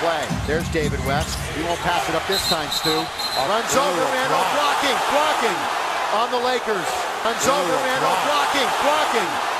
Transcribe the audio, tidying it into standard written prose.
play. There's David West. He won't pass it up this time, Stu. Runs over Randolph, blocking on the Lakers. Runs over Randolph, blocking.